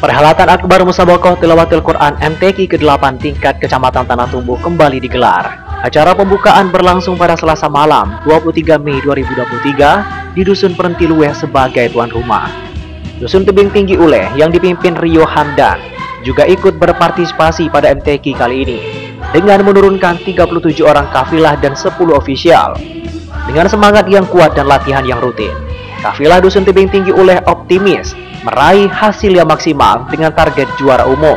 Perhelatan Akbar Musabaqah Tilawatil Quran MTQ ke-8 tingkat Kecamatan Tanah Tumbuh kembali digelar. Acara pembukaan berlangsung pada Selasa malam 23 Mei 2023 di Dusun Perentiluweh sebagai tuan rumah. Dusun Tebing Tinggi Uleh yang dipimpin Rio Hamdan juga ikut berpartisipasi pada MTQ kali ini dengan menurunkan 37 orang kafilah dan 10 ofisial. Dengan semangat yang kuat dan latihan yang rutin, kafilah Dusun Tebing Tinggi Uleh optimis meraih hasil yang maksimal dengan target juara umum.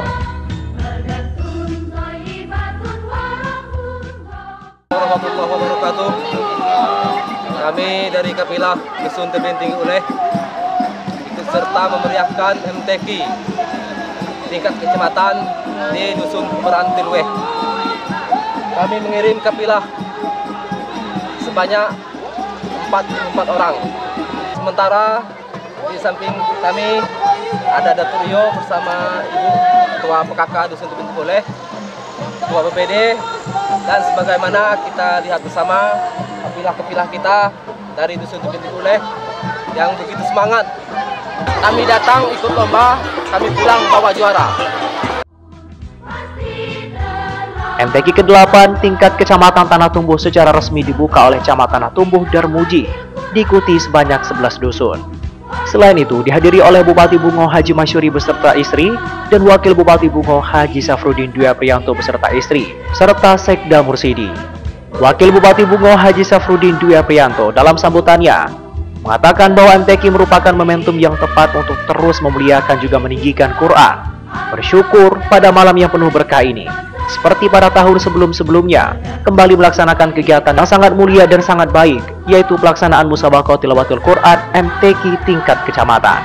Warahmatullahi wabarakatuh. Kami dari kafilah Dusun Tebing Tinggi Uleh ikut serta memeriahkan MTQ tingkat kecamatan di Dusun Perentiluweh. Kami mengirim kafilah sebanyak 44 orang. Sementara di samping kami ada Datuk Rio bersama Ibu Ketua PKK Dusun Tebing Tinggi Uleh, Ketua BPD, dan sebagaimana kita lihat bersama kafilah-kafilah kita dari Dusun Tebing Tinggi Uleh yang begitu semangat. Kami datang ikut lomba, kami pulang bawa juara. MTQ ke-8 tingkat Kecamatan Tanah Tumbuh secara resmi dibuka oleh Camat Tanah Tumbuh Darmuji, diikuti sebanyak 11 dusun. Selain itu, dihadiri oleh Bupati Bungo Haji Masyuri beserta istri dan Wakil Bupati Bungo Haji Safruddin Dwi Apriyanto beserta istri, serta Sekda Mursidi. Wakil Bupati Bungo Haji Safruddin Dwi Apriyanto dalam sambutannya mengatakan bahwa MTQ merupakan momentum yang tepat untuk terus memuliakan juga meninggikan Quran. Bersyukur pada malam yang penuh berkah ini, seperti pada tahun sebelum-sebelumnya, kembali melaksanakan kegiatan yang sangat mulia dan sangat baik, yaitu pelaksanaan Musabaqah Tilawatil Quran MTQ tingkat kecamatan.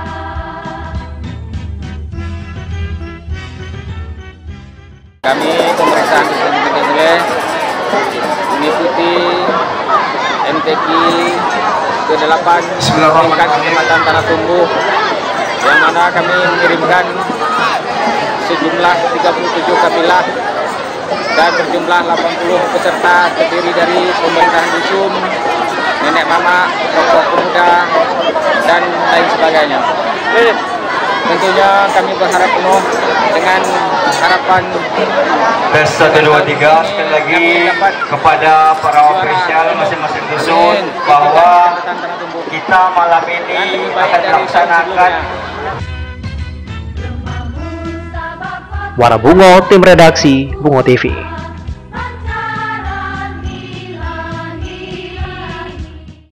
Kami pemeriksaan Dusun Tebing Uleh mengikuti MTQ ke-8 tingkat Kecamatan Tanah Tumbuh, yang mana kami mengirimkan sejumlah 37 kafilah dan berjumlah 80 peserta terdiri dari pemerintahan dusun, nenek mama, tokoh pemuda, dan lain sebagainya. Tentunya kami berharap penuh dengan harapan tes 1, 2, 3 sekali lagi kepada para ofisial masing-masing dusun bahwa kita malam ini akan melaksanakan. Warna Bungo, tim redaksi Bungo TV.